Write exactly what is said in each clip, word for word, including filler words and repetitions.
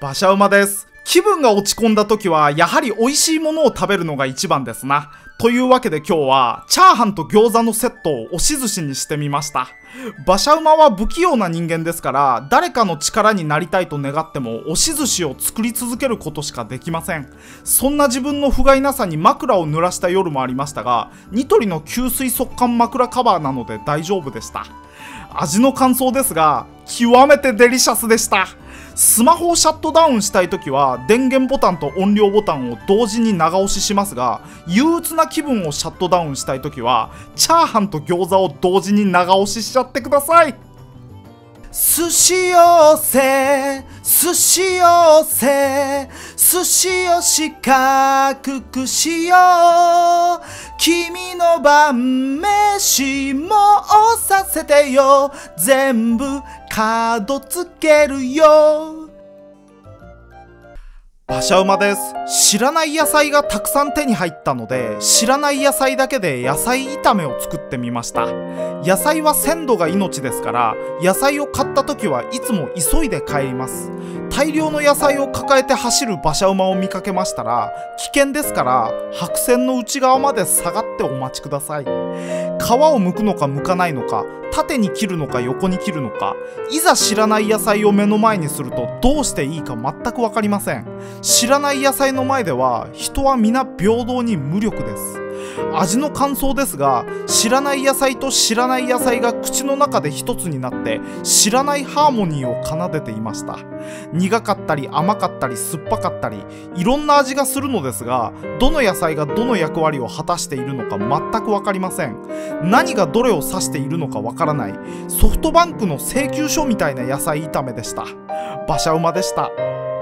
馬車馬です。気分が落ち込んだ時はやはり美味しいものを食べるのが一番ですな。というわけで今日はチャーハンと餃子のセットを押し寿司にしてみました。馬車馬は不器用な人間ですから誰かの力になりたいと願っても押し寿司を作り続けることしかできません。そんな自分の不甲斐なさに枕を濡らした夜もありましたが、ニトリの吸水速乾枕カバーなので大丈夫でした。味の感想ですが極めてデリシャスでした。スマホをシャットダウンしたいときは電源ボタンと音量ボタンを同時に長押ししますが、憂鬱な気分をシャットダウンしたいときはチャーハンと餃子を同時に長押ししちゃってください。寿司寄せ寿司寄せ寿司を四角くしよう、君の晩飯もさせてよ、全部角つけるよ。馬車馬です。知らない野菜がたくさん手に入ったので、知らない野菜だけで野菜炒めを作ってみました。野菜は鮮度が命ですから、野菜を買った時はいつも急いで帰ります。大量の野菜を抱えて走る馬車馬を見かけましたら、危険ですから白線の内側まで下がってお待ちください。皮を剥くのか剥かないのか、縦に切るのか横に切るのか、いざ知らない野菜を目の前にするとどうしていいか全く分かりません。知らない野菜の前では人は皆平等に無力です。味の感想ですが、知らない野菜と知らない野菜が口の中で一つになって知らないハーモニーを奏でていました。苦かったり甘かったり酸っぱかったりいろんな味がするのですが、どの野菜がどの役割を果たしているのか全く分かりません。何がどれを指しているのか分からない、ソフトバンクの請求書みたいな野菜炒めでした。馬車馬でした。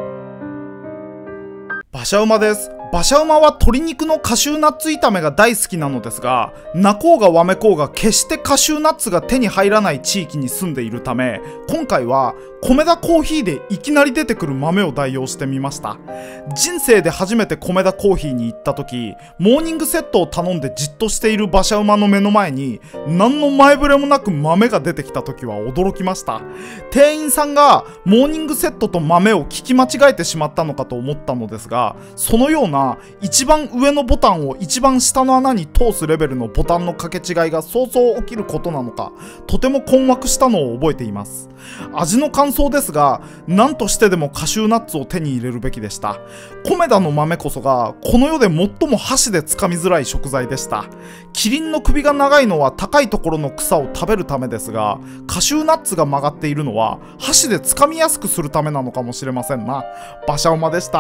馬車馬です。馬車馬は鶏肉のカシューナッツ炒めが大好きなのですが、なこうがわめこうが決してカシューナッツが手に入らない地域に住んでいるため、今回は米田コーヒーでいきなり出てくる豆を代用してみました。人生で初めて米田コーヒーに行った時、モーニングセットを頼んでじっとしている馬車馬の目の前に何の前触れもなく豆が出てきた時は驚きました。店員さんがモーニングセットと豆を聞き間違えてしまったのかと思ったのですが、そのような一番上のボタンを一番下の穴に通すレベルのボタンの掛け違いがそうそう起きることなのか、とても困惑したのを覚えています。味の感想ですが、何としてでもカシューナッツを手に入れるべきでした。米田の豆こそがこの世で最も箸で掴みづらい食材でした。キリンの首が長いのは高いところの草を食べるためですが、カシューナッツが曲がっているのは箸で掴みやすくするためなのかもしれませんな。馬車馬でした。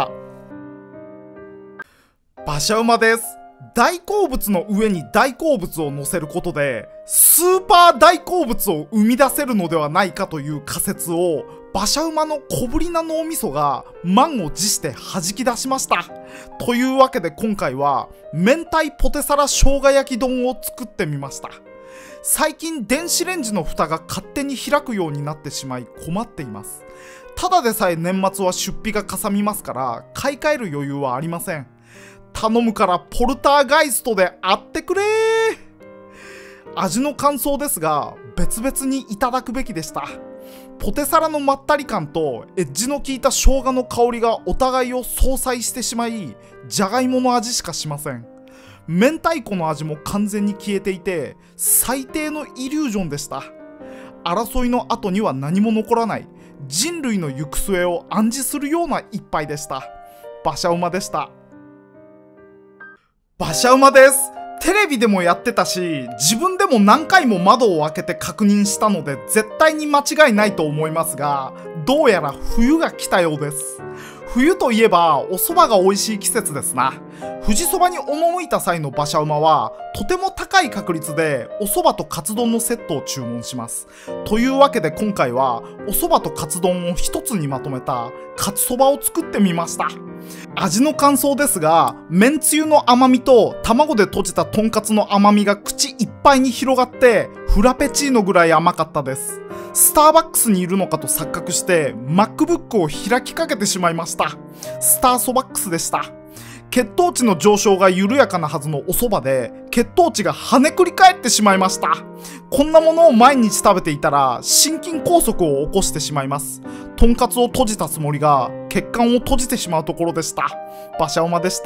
馬車馬です。大好物の上に大好物を乗せることでスーパー大好物を生み出せるのではないかという仮説を馬車馬の小ぶりな脳みそが満を持して弾き出しました。というわけで今回は明太ポテサラ生姜焼き丼を作ってみました。最近電子レンジの蓋が勝手に開くようになってしまい困っています。ただでさえ年末は出費がかさみますから買い替える余裕はありません。頼むからポルターガイストであってくれー。味の感想ですが別々にいただくべきでした。ポテサラのまったり感とエッジの効いた生姜の香りがお互いを相殺してしまい、じゃがいもの味しかしません。明太子の味も完全に消えていて最低のイリュージョンでした。争いの後には何も残らない人類の行く末を暗示するような一杯でした。馬車馬でした。馬車馬です。テレビでもやってたし、自分でも何回も窓を開けて確認したので絶対に間違いないと思いますが、どうやら冬が来たようです。冬といえばお蕎麦が美味しい季節ですな。富士そばに赴いた際の馬車馬はとても高い確率でお蕎麦とカツ丼のセットを注文します。というわけで今回はお蕎麦とカツ丼を一つにまとめたカツそばを作ってみました。味の感想ですが、麺つゆの甘みと卵でとじたとんかつの甘みが口いっぱいに広がってフラペチーノぐらい甘かったです。スターバックスにいるのかと錯覚して MacBook を開きかけてしまいました。スターソバックスでした。 血糖値の上昇が緩やかなはずのお蕎麦で、血糖値が跳ねくり返ってしまいました。こんなものを毎日食べていたら、心筋梗塞を起こしてしまいます。とんかつを閉じたつもりが、血管を閉じてしまうところでした。馬車馬でした。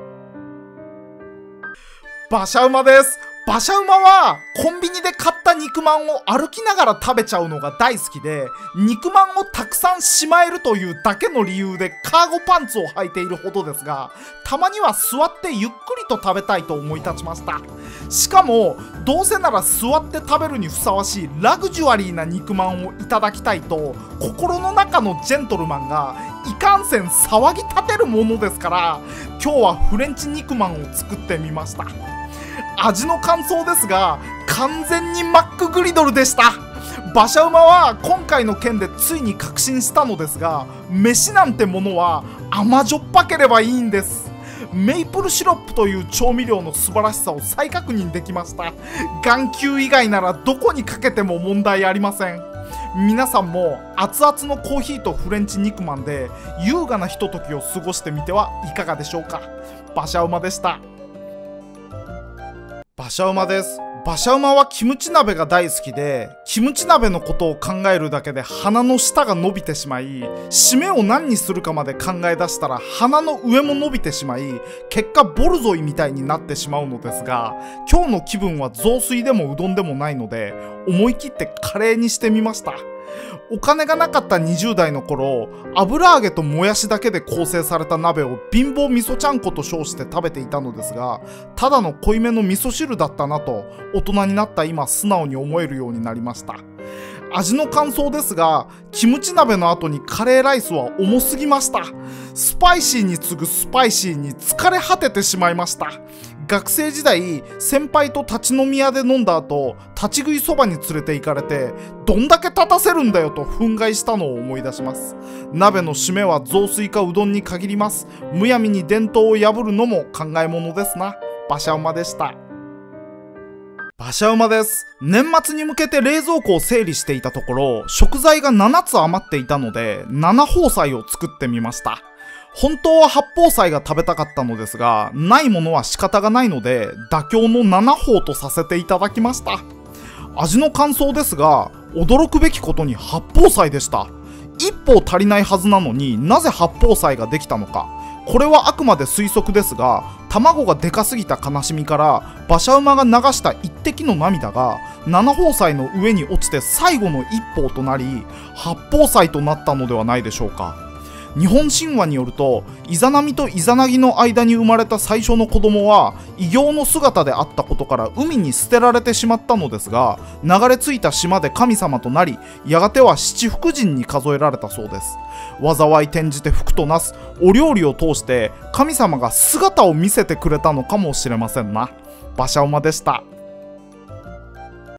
馬車馬です。馬車馬はコンビニで買った肉まんを歩きながら食べちゃうのが大好きで、肉まんをたくさんしまえるというだけの理由でカーゴパンツを履いているほどですが、たまには座ってゆっくりと食べたいと思い立ちました。しかもどうせなら座って食べるにふさわしいラグジュアリーな肉まんをいただきたいと、心の中のジェントルマンがいかんせん騒ぎ立てるものですから、今日はフレンチ肉まんを作ってみました。味の感想ですが、完全にマックグリドルでした。馬車馬は今回の件でついに確信したのですが、飯なんてものは甘じょっぱければいいんです。メイプルシロップという調味料の素晴らしさを再確認できました。眼球以外ならどこにかけても問題ありません。皆さんも熱々のコーヒーとフレンチ肉まんで優雅なひとときを過ごしてみてはいかがでしょうか。馬車馬でした。馬車馬です。馬車馬はキムチ鍋が大好きで、キムチ鍋のことを考えるだけで鼻の下が伸びてしまい、締めを何にするかまで考え出したら鼻の上も伸びてしまい、結果ボルゾイみたいになってしまうのですが、今日の気分は雑炊でもうどんでもないので、思い切ってカレーにしてみました。お金がなかったにじゅう代の頃、油揚げともやしだけで構成された鍋を貧乏味噌ちゃんこと称して食べていたのですが、ただの濃いめの味噌汁だったなと大人になった今素直に思えるようになりました。味の感想ですが、キムチ鍋の後にカレーライスは重すぎました。スパイシーに次ぐスパイシーに疲れ果ててしまいました。学生時代、先輩と立ち飲み屋で飲んだ後、立ち食いそばに連れて行かれて、どんだけ立たせるんだよと憤慨したのを思い出します。鍋の締めは雑炊かうどんに限ります。むやみに伝統を破るのも考えものですな。馬車馬でした。馬車馬です。年末に向けて冷蔵庫を整理していたところ、食材がななつ余っていたので、ななほう菜を作ってみました。本当ははっぽう菜が食べたかったのですが、ないものは仕方がないので、妥協のななほうとさせていただきました。味の感想ですが、驚くべきことにはっぽう菜でした。いっぽう足りないはずなのになぜはっぽう菜ができたのか。これはあくまで推測ですが、卵がでかすぎた悲しみから馬車馬が流した一滴の涙がななほう菜の上に落ちて最後のいっぽうとなり、はっぽう菜となったのではないでしょうか。日本神話によると、イザナミとイザナギの間に生まれた最初の子供は異形の姿であったことから海に捨てられてしまったのですが、流れ着いた島で神様となり、やがては七福神に数えられたそうです。災い転じて福となすお料理を通して神様が姿を見せてくれたのかもしれませんな。馬車馬でした。